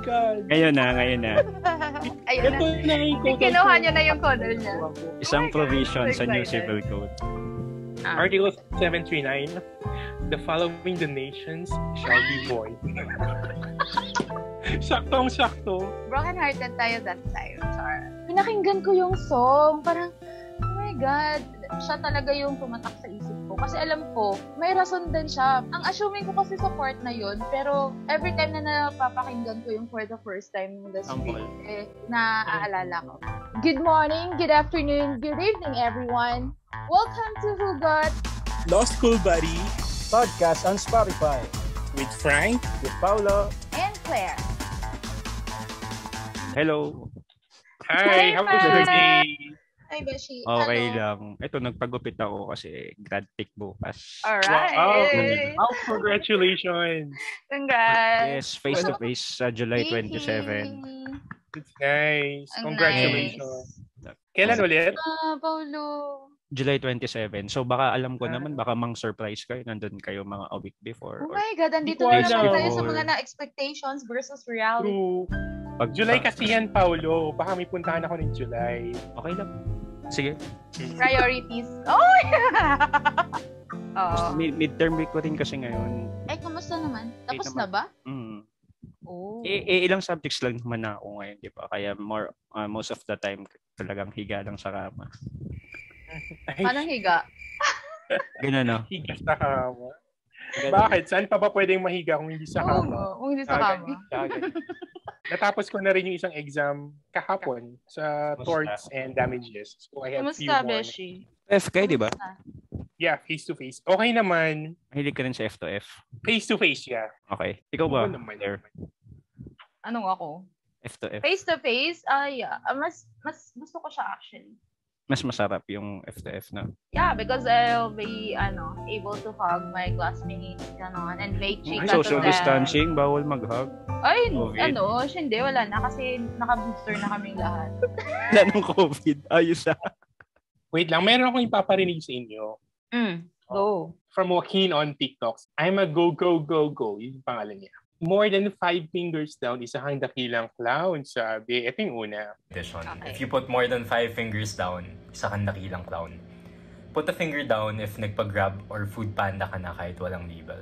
God. Ngayon na. Ayun Ito na. Kinuha niya na yung color niya. Isang provision so sa new excited. civil code. Article 739, the following donations shall be void. Saktong-sakto. Broken-hearted tayo that time, Char. Pinakinggan ko yung song. Parang, oh my God, siya talaga yung tumatak sa isip ko. Kasi alam ko, may rason din siya. Ang assuming ko kasi sa part na yun, pero every time na napapakinggan ko yung for the first time ng the script, naaalala ko. Good morning, good afternoon, good evening, everyone. Welcome to Hugot, Law School Buddy, podcast on Spotify. with Frank, With Paulo. and Claire. Hello. Hi, how was your day? Hi, Beshi. Okay Hello. lang. Ito, nagpagupit ako kasi grad pick bukas. Alright. Wow, congratulations. Congrats. Yes, face-to-face sa July 27. It's nice. Ang Congratulations. nice. Kailan ulit? Paulo. July 27. So baka alam ko naman, baka mang-surprise kayo. Nandun kayo mga a week Oh before. my God, andito Hindi na ko naman alam. tayo sa mga na-expectations versus reality. True. Pag July kasi yan, Paulo. Baka may puntahan ako ng July. Okay lang. Sige. Priorities. Oh, yeah! Oo. Midterm week ko rin kasi ngayon. Eh, kamusta naman? Tapos naman. na ba? Mm. Oh. Ilang subjects lang naman na ako ngayon, di ba? Kaya most of the time talagang higa lang sa kama. Paano higa? Ganun, no? Higa sa kama. Bakit? Saan pa ba pwedeng mahiga kung hindi sa Oo, kama? kung hindi sa kama. Natapos ko na rin yung isang exam kahapon sa torts and damages. So I have few Kamusta, more. Beshi? F kayo, di ba? Yeah, face-to-face. Okay naman. Mahilig ka rin sa F2F. Face-to-face, yeah. Okay. Ikaw ba? Oo naman. Claire? Anong ako? F2F. Face-to-face? Yeah. Mas gusto ko siya actually. Mas masarap yung F2F na. Yeah, because I'll be, able to hug my classmates, ganon, and make chika Social to them. distancing, bawal mag-hug. Ay, COVID. hindi, wala na. Kasi naka-booster na kaming lahat. Wala nung COVID. Ayos ah. Wait lang, meron akong ipaparinig sa inyo. Go. From Joaquin on TikToks. I'm a go, go, go, go. Yun yung pangalan niya. More than 5 fingers down, isang dakilang clown, sabi. Ito yung una. Edition. Okay. If you put more than 5 fingers down, isa kang dakilang clown. Put a finger down if nagpa-grab or food panda ka na kahit walang label.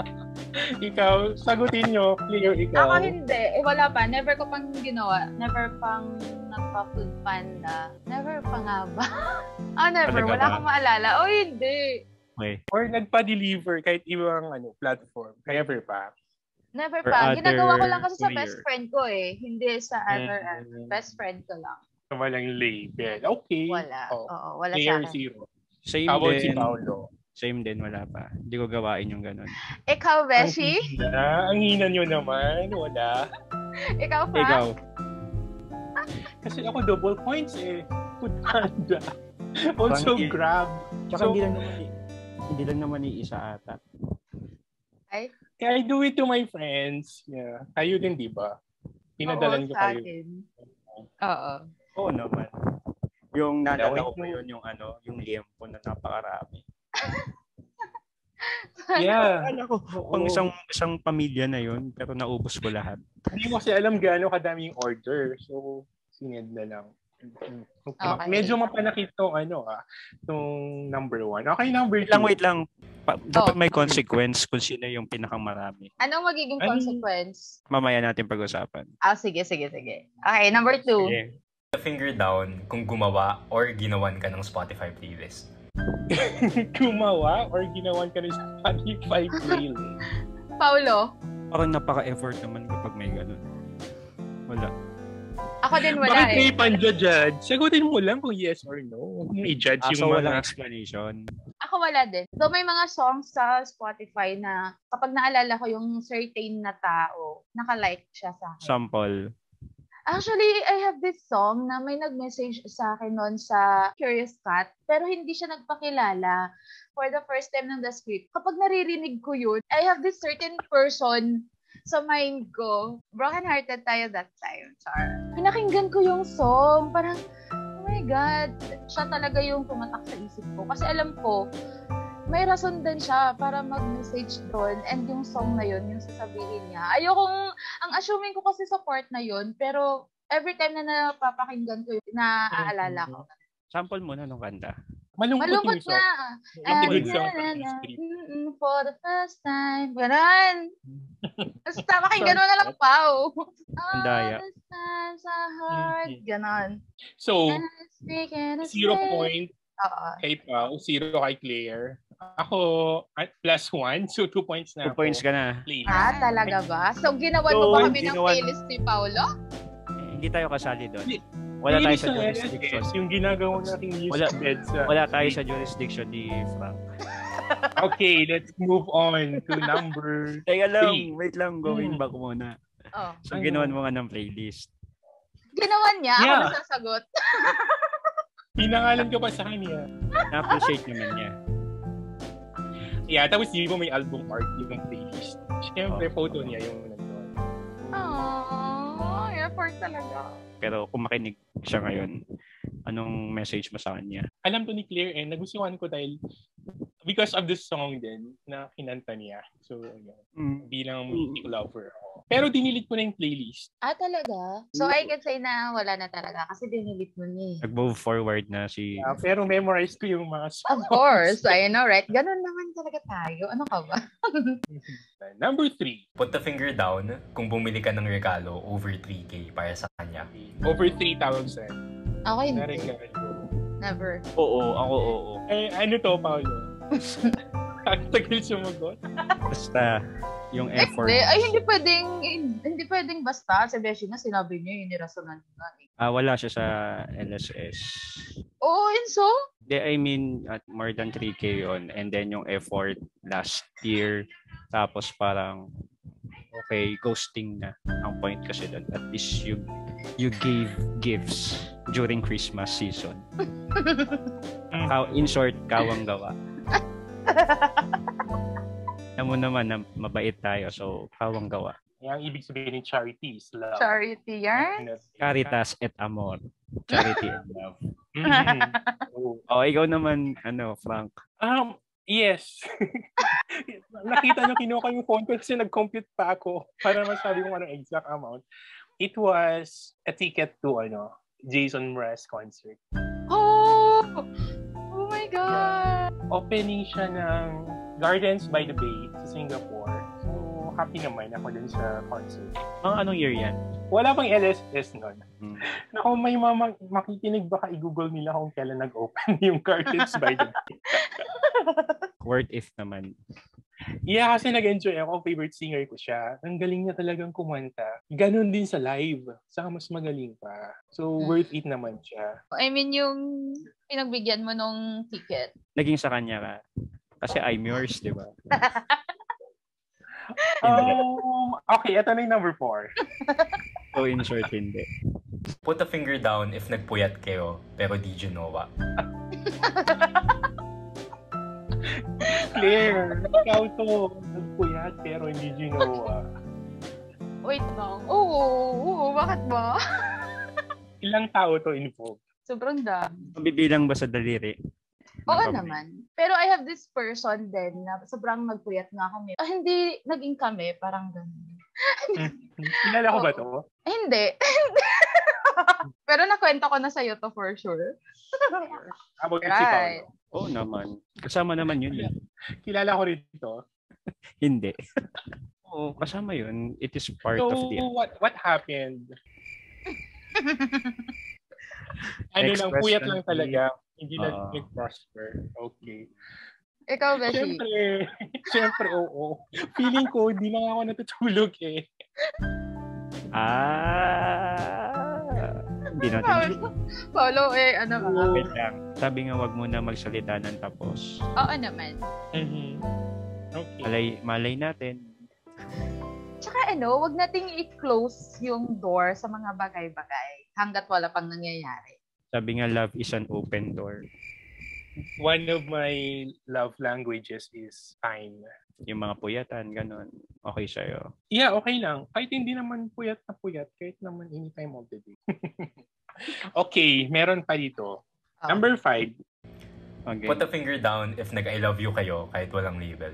Ikaw, sagutin nyo. Clear ikaw. Ako hindi. Wala pa. Never ko pang ginawa. Never pang nagpa-food panda. Never pa nga ba? Never. Talaga Wala ba? akong maalala. Hindi. Okay. Or nagpa-deliver kahit ibang platform. Never pa. Never For pa. Ginagawa ko other lang kasi sa player. best friend ko eh. Hindi sa other best friend ko lang. Walang label. Okay. Wala. Oh. Oo, wala sa Player akin. zero. Same How about si din. Paulo? Same din, wala pa. Hindi ko gawain yung ganun. Ikaw, Beshi? Ang hina nyo naman. Wala. Ikaw, Frank? Ikaw. Kasi ako double points eh. Food panda. Also Frankie. grab. Tsaka So, hindi lang naman iisa ata. Ay? I do it to my friends. Yeah. Kayo din, di ba? Pinadalan Oo, ko sa kayo. akin. Oo. Oo naman. Yung naalala ko yun, yung liempo na napakarami. Yeah. Akala ko, pang isang pamilya na yun, pero naubos ko lahat. Hindi mo kasi alam gaano kadami yung order. So, sinend na lang. Okay. Medyo mapanakit tong tong number 1. Okay, number 2. Wait lang. Dapat may consequence kung sino yung pinakamarami. Anong magiging consequence? Mamaya natin pag-usapan. Sige. Okay, number 2. Okay. Put a finger down kung gumawa or ginawan ka ng Spotify playlist. Gumawa or ginawan ka ng Spotify playlist? Paulo? Parang napaka-effort naman kapag may ganun. Wala. Ako din wala Bakit eh. may panja-judge? Sagutin mo lang kung yes or no. Huwag mo i-judge So yung walang mga... explanation. Ako wala din. So may mga songs sa Spotify na kapag naalala ko yung certain na tao, naka-like siya sa akin. Sample. Actually, I have this song na may nag-message sa akin noon sa Curious Cat, pero hindi siya nagpakilala for the first time ng the script. Kapag naririnig ko yun, I have this certain person sa mind ko. Broken-hearted tayo that time, Char. Pinakinggan ko yung song, parang, oh my God, siya talaga yung tumatak sa isip ko. Kasi alam ko, may rason din siya para mag-message doon and yung song na yun, yung sasabihin niya. Ang assuming ko kasi sa part na yun, pero every time na napapakinggan ko yun, naaalala ko. Sample mo na nung kanta. Malungkot Malungkot yung song. nga. It's a good song. For the first time. Ganon. Basta pakinggan mo na lang, Pao. Ang daya. All the times I heard. Ganon. So, And I speak and I 0 say. point Oo. kay Pao, 0 kay Claire. Ako, at +1, so 2 points na 2 points ka na. Playlist. Talaga ba? So, ginawan mo ba kami ng playlist ni Paolo? Hindi tayo kasali doon. Wala tayo sa Playlist ng jurisdiction. LSS, yung ginagawa nating news bed sa... Wala tayo sa jurisdiction ni Frank. Okay, let's move on to number Teka 3. lang, wait lang, going back muna. Oh. So, ginawan mo nga ng playlist. Ginawan niya? Ako Yeah. nasasagot. Pinangalan ko pa sa kanya. Na-appreciate naman niya. Yeah, tapos di ba may album art yung playlist. Siyempre, photo niya yung nandun. Aww, effort talaga. Pero kung makinig siya ngayon, anong message mo sa kanya? Alam to ni Claire and nagustuhan ko dahil because of this song din na kinanta niya. So, bilang music lover ako. Pero dinilit ko na yung playlist. Talaga? So, I can say na wala na talaga kasi dinilit mo niya. Nag-move forward na si... Pero memorize ko yung mga songs. Of course, I know, right? Ganun naman talaga tayo. Ano ka ba? Number 3. Put the finger down kung bumili ka ng regalo over 3K para sa kanya. Over 3,000. Ako hindi. Na-regalo. Never. Oo, ako oo. Ano to, Paulo? Tagal sumagot. Basta, yung effort. Hindi pwedeng basta. Si Beshi na sinabi niya, yung nirasonan niya. Wala siya sa LSS. Oo, and so? I mean, at more than 3K on. And then yung effort last year. Tapos parang, okay, ghosting na. Ang point kasi doon. At least you gave gifts during Christmas season. In short, kawang gawa. Alam mo naman na mabait tayo, so kawang gawa. Ang ibig sabihin ng charity is love. Charity yan? Caritas et amor. Charity and love. Ikaw naman, Frank. Yes. Nakita nyo, kinuha yung phone ko kasi nag-compute pa ako para masabi kung anong exact amount. It was a ticket to Jason Mraz concert. Oh my God! Opening siya ng Gardens by the Bay sa Singapore. So, happy naman ako dun sa concert. Anong year yan? Wala pang LSS nun. Naku, may makikinig baka i-google nila kung kailan nag-open yung Gardens by the Bay. Worth if naman. Yeah, kasi nag-enjoy ako. Favorite singer ko siya. Ang galing niya talagang kumanta. Ganon din sa live. Saka mas magaling pa. So, worth it naman siya. I mean, yung pinagbigyan mo nung ticket. Naging sa kanya ka. Kasi I'm yours, di ba? Okay, ito na yung number 4. So, in short, hindi. Put a finger down if nagpuyat kayo, pero di ginawa. Claire, ikaw to. Nagpuyat pero hindi ginawa. Wait lang. Oo, bakit ba? Ilang tao to involved? Sobrang dami. Mabibilang ba sa daliri? Oo naman. Pero I have this person din na sobrang nagpuyat nga kami. Hindi naging kami, parang gano'n. Kilala ko ba to? Hindi. Pero nakwento ko na sa'yo to for sure. About si Paulo. Oo naman. Kasama naman yun. Kilala ko rin ito. Hindi. Oo, kasama yun. It is part of the... what happened? Lang, puyat lang talaga. Hindi na nag-prosper. Okay. Ikaw, Beshi? Siyempre, oo. Feeling ko, hindi na ako natutulog eh. Hindi natin. Paulo, ano ka? Wait lang. Sabi nga, wag mo na magsalita ng tapos. Oo naman. Okay. Malay natin. Tsaka wag nating i-close yung door sa mga bagay-bagay hanggat wala pang nangyayari. Sabi nga, love is an open door. One of my love languages is time. Yung mga puyatan, ganun. Okay sa'yo. Yeah, okay lang. Kahit hindi naman puyat na puyat, kahit naman anytime of the day. Okay, meron pa dito. Number 5. Okay. Put a finger down if nag-I love you kayo kahit walang label.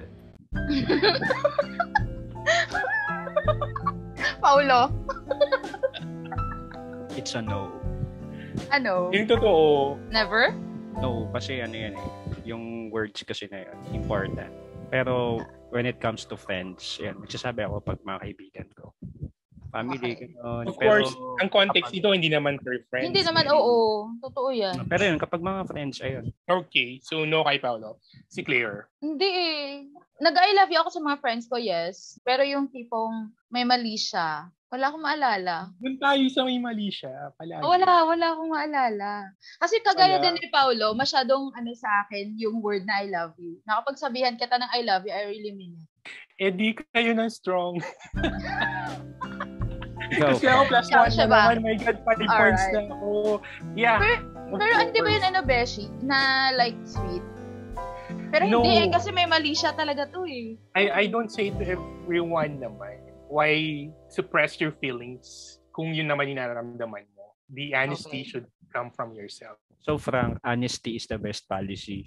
Paulo? It's a no. Ano? Yung totoo, Never? No, kasi ano yan eh. Yung words kasi na yun, important. Pero when it comes to friends, yan, nagsasabi ako pag mga kaibigan ko. Family, Okay. gano'n. of Pero, course, ang context dito hindi naman per friends. Hindi naman, oo. Totoo yan. pero yun, kapag mga friends, ayun. Okay, so no kay Paulo. Si Claire. Hindi eh. Nag-I love you ako sa mga friends ko, yes. Pero yung tipong may mali siya, wala akong maalala. Doon tayo sa may mali siya. Palagi. Wala akong maalala. Kasi kagaya Wala. din ni Paulo, masyadong sa akin yung word na I love you. Nakapagsabihan kita ng I love you, I really mean it. Eh di kayo na strong. Ikaw, Kasi ako plus Ikaw, 1 siya na ba? naman. My God, 5 points na ako. Yeah. Pero hindi ba yun Beshi? Na like sweet? Pero No. hindi kasi may mali siya talaga to eh. I don't say to everyone naman, why suppress your feelings kung yun naman yung nararamdaman mo. The honesty Okay. should come from yourself. so Frank, honesty is the best policy.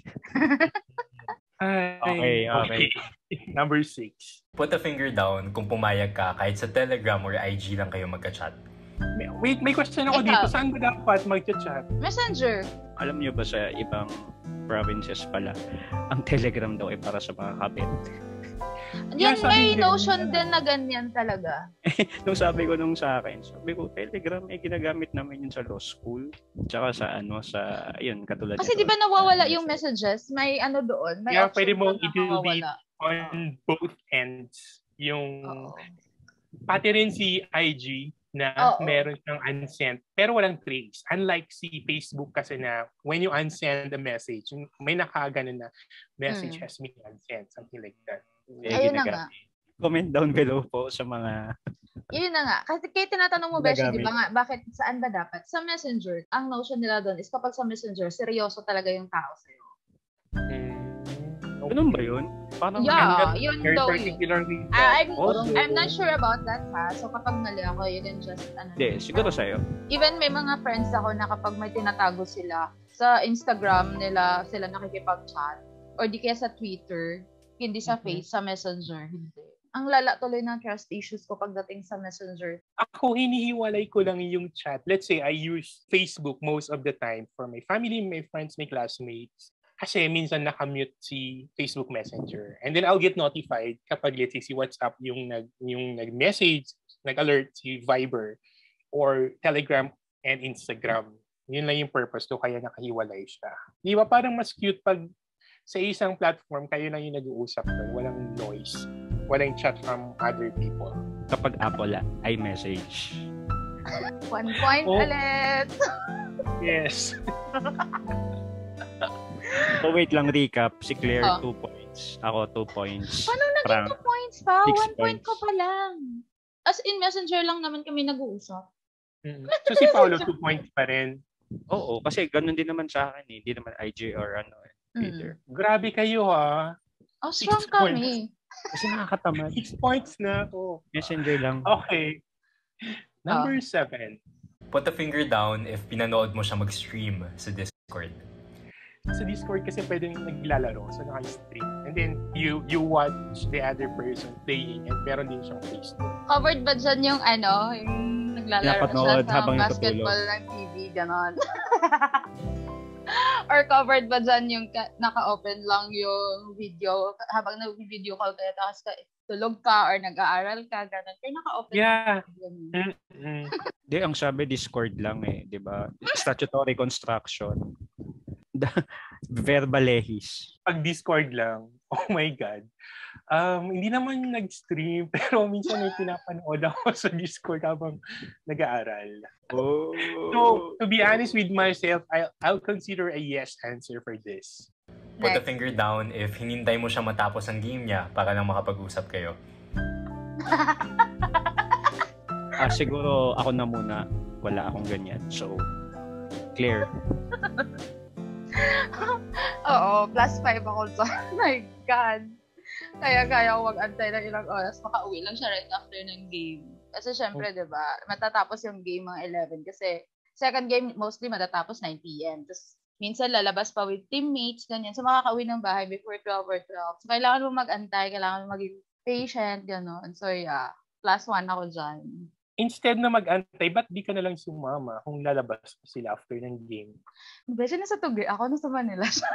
Ay, Okay. Number 6. Put a finger down kung pumayag ka kahit sa Telegram or IG lang kayo magka-chat. Wait, may question ako Ikaw. dito. Saan ba dapat mag-chat? Messenger. Alam niyo ba sa ibang provinces pala, ang Telegram daw ay para sa mga kabit. Yeah, Yan sabi may din notion nila. din na ganyan talaga. Nung sabi ko sa akin, sabi ko, Telegram ay ginagamit namin yun sa law school. Tsaka sa ayun, katulad Kasi nito. di ba nawawala yung messages? May ano doon? May Yeah, option pwede mo doon na i-delete nawawala. on both ends. Yung, Oo. pati rin si IG na Oo. meron siyang unsent pero walang trace. Unlike si Facebook kasi na when you unsend a message, may nakaganon na message has been unsent, something like that. Ayun na nga. Comment down below po sa mga Yun na nga. Kasi kaya tinatanong mo, Beshi, di Ginagamit. ba nga, bakit, saan ba dapat? Sa Messenger, ang notion nila doon is kapag sa Messenger, seryoso talaga yung tao sa'yo. Ganun ba yun? Parang Yeah, yun Very daw yun. particularly I'm not sure about that ha. So kapag mali ako, you can just, Hindi, siguro sa'yo. Even may mga friends ako na kapag may tinatago sila, sa Instagram nila, sila nakikipag-chat. Or di kaya sa Twitter, hindi sa Face, sa Messenger, hindi. Ang lala tuloy ng trust issues ko pagdating sa Messenger. Ako, hinihiwalay ko lang yung chat. Let's say I use Facebook most of the time for my family, my friends, my classmates. Kasi minsan nakamute si Facebook Messenger. And then I'll get notified kapag let's say si WhatsApp yung nag-message, nag-alert si Viber or Telegram and Instagram. Yun lang yung purpose to kaya nakahiwalay siya. Di ba parang mas cute pag sa isang platform kayo lang yung nag-uusap doon. Walang noise. Walang chat from other people. Kapag Apple ay message. 1 point Oh. ulit! Yes. So wait lang, recap. Si Claire, Oh. 2 points. Ako, 2 points. Paano naging Frank, 2 points pa? 6 1 point ko points. pa lang. As in, Messenger lang naman kami nag-uusap. So si Paulo, 2 points pa rin. Oo, kasi ganun din naman sa akin eh. Hindi naman IG or Twitter. Grabe kayo ha. Oh, 6 strong kami. Kasi nakakatamad. 6 points na ako. Messenger lang. Okay. Number 7. Put a finger down if pinanood mo siya mag-stream sa Discord. Sa Discord kasi pwedeng naglalaro, so naka-stream. And then you watch the other person playing and meron din siyang Facebook. Covered ba dyan yung yung naglalaro siya Pinapanood sa habang basketball ng TV, ganon? Or covered ba dyan yung naka-open lang yung video habang nag-video call kayo tapos tulog ka or nag-aaral ka, ganon. Kaya naka-open Yeah. lang. Di, ang sabi Discord lang eh. Di ba? Statutory construction. Verbalehis. Pag Discord lang, oh my God. Hindi naman nag-stream, pero minsan may pinapanood ako sa Discord habang nag-aaral. Oh. So, to be honest with myself, I'll consider a yes answer for this. Put a Next. finger down if hinintay mo siya matapos ang game niya para lang makapag-usap kayo. Siguro ako na muna. Wala akong ganyan. So, Claire. Oo, +5 ako sa my God. Kaya ako mag-antay ng ilang oras. Makauwi lang siya right after ng game. Kasi syempre, di ba, matatapos yung game mga 11. Kasi second game, mostly matatapos 9 p.m. Tapos Minsan lalabas pa with teammates, ganyan. So makakauwi ng bahay before 12 or 12. So kailangan mo mag-antay, kailangan mo maging patient, gano'n. So yeah, +1 ako dyan. Instead na mag-antay, ba't di ka na lang sumama kung lalabas sila after ng game? Beshi nasa Tugi, ako nasa Manila siya.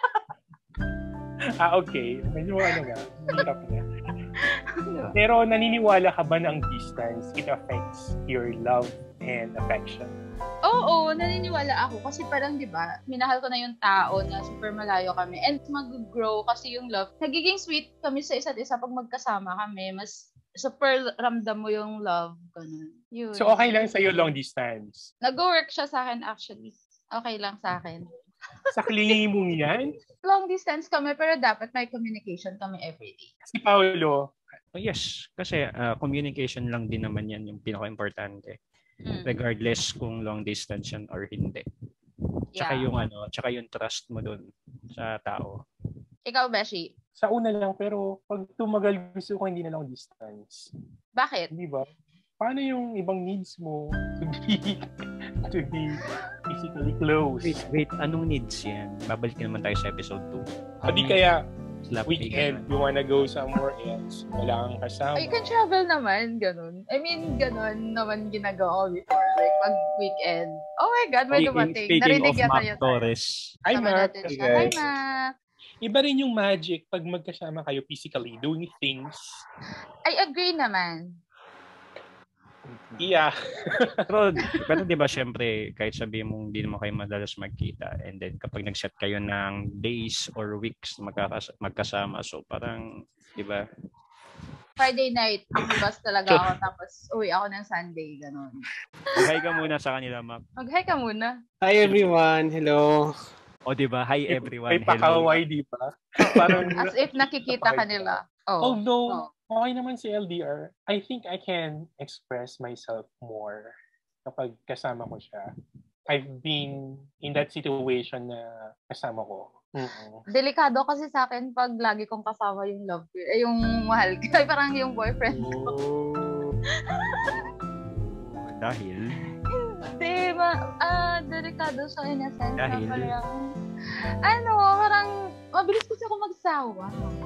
Okay. Medyo mahirap na. Pero naniniwala ka ba na ang distance, it affects your love and affection? Oo, naniniwala ako. Kasi parang, di ba, minahal ko na yung tao na super malayo kami. And mag-grow kasi yung love. Nagiging sweet kami sa isa't isa pag magkasama kami. Mas super ramdam mo yung love. Ganun. Yun. So okay lang sa'yo long distance? Nag-work siya sa akin actually. Okay lang sa akin. Sa klingi mong yan? Long distance kami pero dapat may communication kami everyday. Si Paulo? Yes, kasi communication lang din naman yan yung pinaka-importante. Regardless kung long distance yan or hindi. Tsaka yung trust mo dun sa tao. Ikaw, Beshi? Sa una lang, pero pag tumagal gusto ko hindi na long distance. Bakit? Di ba? Paano yung ibang needs mo to be physically close? Wait, anong needs yan? Babalik naman tayo sa episode 2. Di kaya Slap weekend, you wanna go somewhere else, wala kang kasama. You can travel naman, ganun. I mean, ganun naman ginagawa ko before. Like, pag weekend. Oh my God, may dumating. Speaking Narinig of yata Mac yun. Torres. Hi, Mark. Hi, Mac. Iba rin yung magic pag magkasama kayo physically, doing things. I agree naman. Yeah. pero di ba syempre kahit sabihin mong hindi naman kayo madalas magkita and then kapag nag-set kayo ng days or weeks magkasama so parang di ba Friday night lumabas talaga ako tapos uwi ako ng Sunday ganun. Mag-hi ka muna sa kanila, Mac. Mag-hi ka muna. Hi everyone, hello. O di ba? Hi everyone. May pakaway, di ba? Parang as if nakikita ka nila. Although okay naman si LDR, I think I can express myself more kapag kasama ko siya. I've been in that situation na kasama ko. Delikado kasi sa akin pag lagi kong kasama yung love ko. Yung mahal ko. Ay, parang yung boyfriend ko. Dahil? Hindi, delikado siya in a sense. Dahil? Parang mabilis kasi ako magsawa.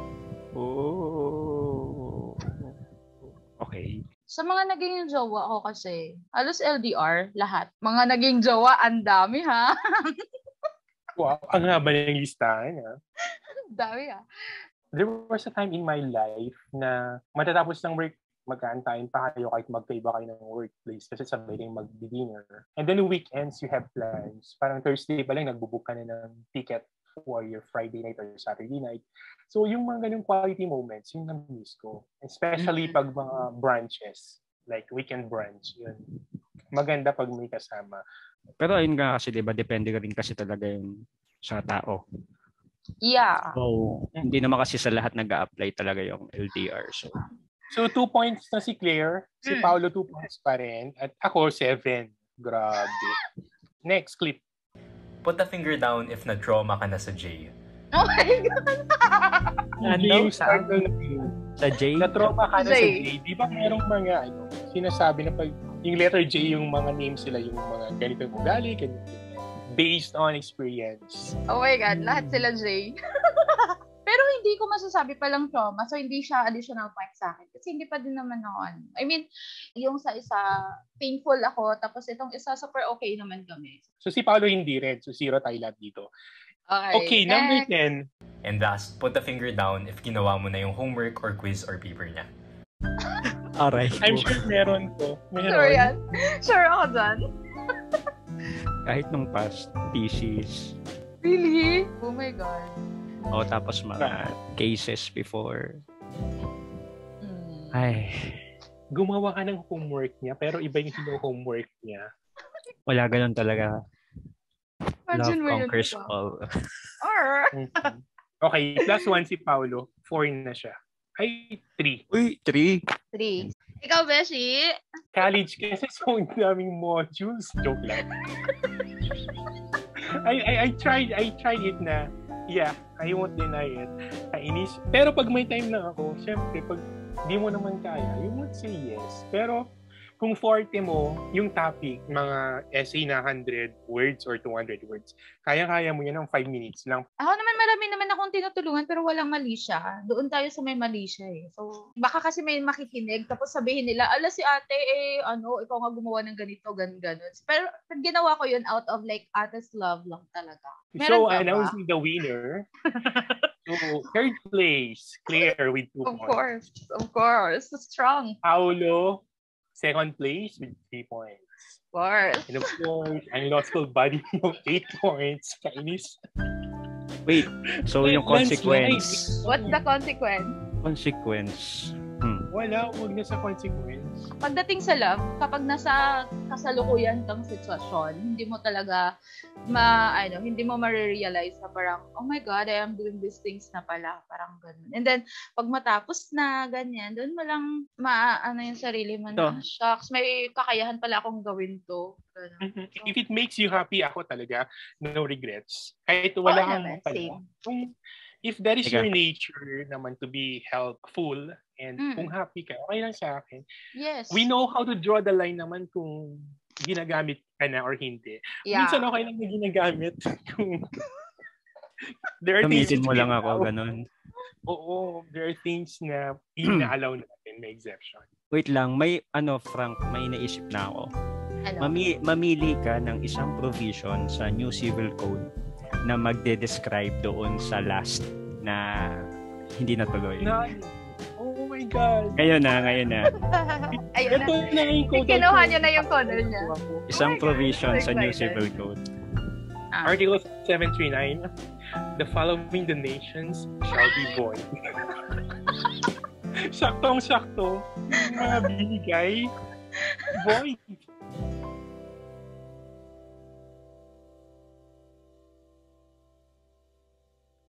Okay. Sa mga naging jowa ko kasi, halos LDR, lahat. Mga naging jowa, ang dami ha. Wow, ang haba ng listahan ha. Dami ha. There was a time in my life na matatapos ng work, mag-aantayin pa kayo kahit magkaiba kayo ng workplace kasi sabay kayong mag-dinner. And then weekends, you have plans. Parang Thursday pa lang, nagbubook ka na ng ticket for your Friday night or Saturday night. So yung mga ganyung quality moments, yung na-miss ko. Especially pag mga brunches, like weekend brunch. Yun. Maganda pag may kasama. Pero ayun nga kasi, diba, depende ka rin kasi talaga yung sa tao. Yeah. So, hindi naman kasi sa lahat nag-a-apply talaga yung LDR. So 2 points na si Claire, si Paulo 2 points pa rin, at ako 7. Grabe. Next clip. Put a finger down if na-trauma ka na sa J. Oh my God! Ano? Sa J? Na-trauma ka na sa J. Di ba merong mga sinasabi na pag yung letter J, yung mga names sila, yung mga ganitong ugali, ganito. Based on experience. Oh my God, lahat sila J. Pero hindi ko masasabi palang trauma, so hindi siya additional point sa akin. Kasi hindi pa din naman ako I mean, yung sa isa, painful ako, tapos itong isa, super okay naman kami. So si Paulo hindi rin, so 0 tayo lahat dito. Okay, number 10. And last, put the finger down if ginawa mo na yung homework or quiz or paper niya. Aray. I'm sure meron to. Sure yan. Sure ako dyan. Kahit nung past thesis. Really? Oh my God. Tapos mga cases before. Ay. Gumawa ka ng homework niya, pero iba yung homework niya. Wala ganun talaga. Imagine Love conquers all. Okay, +1 si Paulo. 4 na siya. Ay, 3. Uy, 3. 3. Ikaw, Beshi? College kasi so daming modules. Joke lang. I tried it na. Yeah, I won't deny it. Kainis. Pero pag may time na ako, syempre, pag di mo naman kaya, you won't say yes. Pero kung forte mo, yung topic, mga essay na 100 words or 200 words, kaya-kaya mo yan ng 5 minutes lang. Ako naman marami naman akong tinutulungan pero walang mali siya. Doon tayo sa may mali siya eh. So, baka kasi may makikinig tapos sabihin nila, ala si ate ikaw nga gumawa ng ganito, ganon. Pero ginawa ko yun out of like ate's love lang talaga. So, announcing the winner. So, third place, Claire with 2 points. Of course. Strong. Paulo, second place with 3 points. Of course. And of course, ang law school buddy mo, 8 points. Kainis. Wait, so yung consequence. What's the consequence? Consequence. Wala, huwag na sa consequence. Pagdating sa love, kapag nasa kasalukuyan kang sitwasyon, hindi mo talaga hindi mo ma-realize na parang, oh my God, I am doing these things na pala. Parang ganun. And then, pag matapos na ganyan, doon mo lang yung sarili mo na, shucks, may kakayahan pala akong gawin to. Ganun. If it makes you happy, ako talaga, no regrets. Kahit wala kang pala. If that is your nature naman to be helpful and kung happy ka, okay lang sa akin. Yes. We know how to draw the line naman kung ginagamit ka na or hindi. Yeah. Minsan okay lang na ginagamit kung there are things mo lang ako, ganun. Oo, there are things na ina-allow natin, may exception. Wait lang, Frank, may naisip na ako. Ano? Mamili ka ng isang provision sa New Civil Code na magde-describe doon sa last na hindi natuloy. Oh my God. Ngayon na. Ayun na. Kinuha niya na yung code niya. Isang provision sa New Civil Code. Article 739, the following donations shall be void. Saktong-sakto. Mga binigay, void.